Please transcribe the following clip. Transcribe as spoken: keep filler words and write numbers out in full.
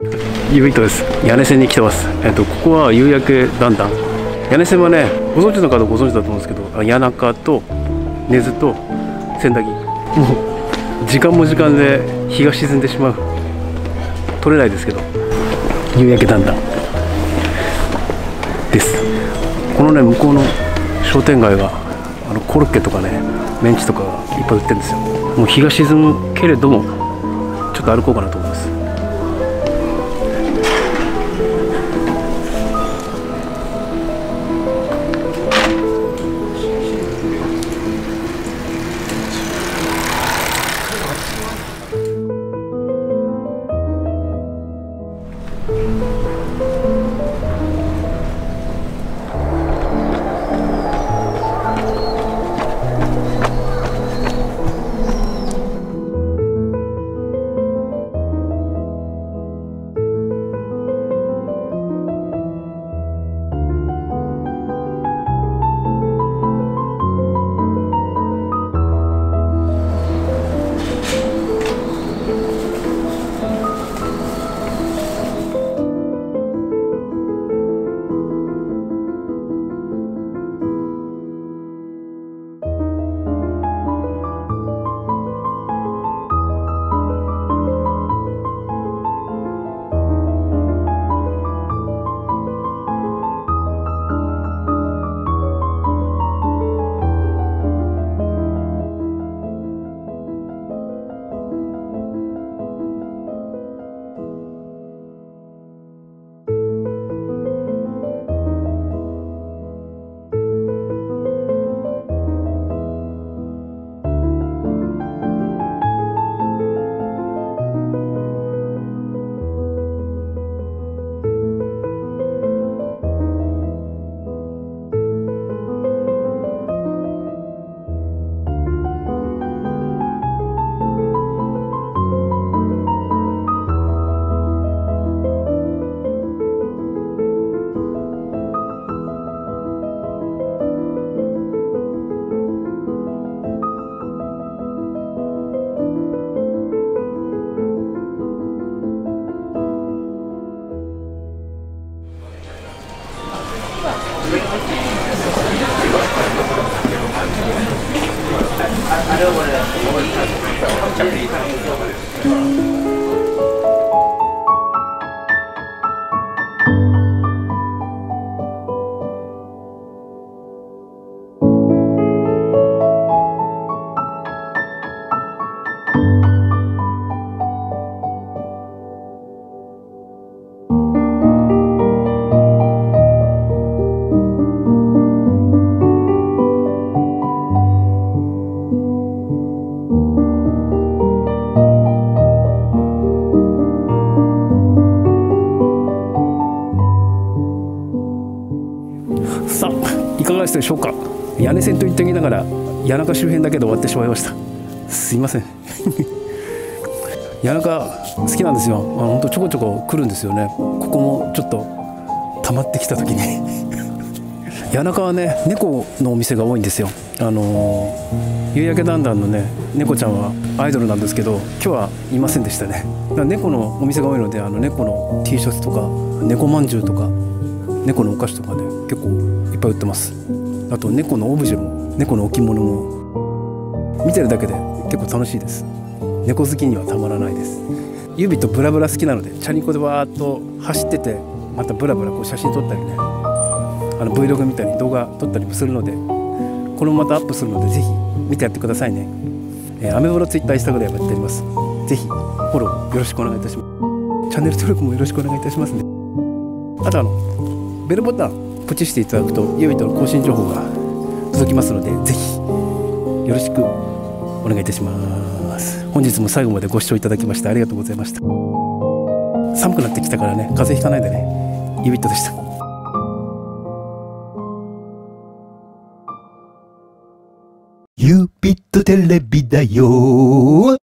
ユビットです。屋根線に来てます。えっとここは夕焼けだんだん。屋根線はね、ご存知の方ご存知だと思うんですけど、谷中と根津と千駄木、もう時間も時間で日が沈んでしまう。取れないですけど、夕焼けだんだんです。このね向こうの商店街があのコロッケとかねメンチとかがいっぱい売ってるんですよ。もう日が沈むけれどもちょっと歩こうかなと思います。さあいかがでしたでしょうか。屋根線と言っておきながら谷中周辺だけで終わってしまいました。すいません谷中好きなんですよ。あの本当ちょこちょこ来るんですよね。ここもちょっと溜まってきた時に谷中はね猫のお店が多いんですよ。あのー、夕焼けだんだんのね猫ちゃんはアイドルなんですけど今日はいませんでしたね。だから猫のお店が多いのであの猫の T シャツとか猫まんじゅうとか猫のお菓子とかね結構いっぱい売ってます。あと猫のオブジェも猫の置物も見てるだけで結構楽しいです。猫好きにはたまらないです。指とブラブラ好きなのでチャリンコでわーっと走っててまたブラブラこう写真撮ったりねあの Vlog みたいに動画撮ったりもするのでこれもまたアップするのでぜひ見てやってくださいね。えー、アメブロ、ツイッター、インスタグラムやっております。ぜひフォローよろしくお願いいたします。チャンネル登録もよろしくお願いいたしますね。あとあのベルボタンポチしていただくとユビとの更新情報が届きますのでぜひよろしくお願いいたします。本日も最後までご視聴いただきましてありがとうございました。寒くなってきたからね風邪ひかないでね。ユビットでした。 ユビットテレビだよ。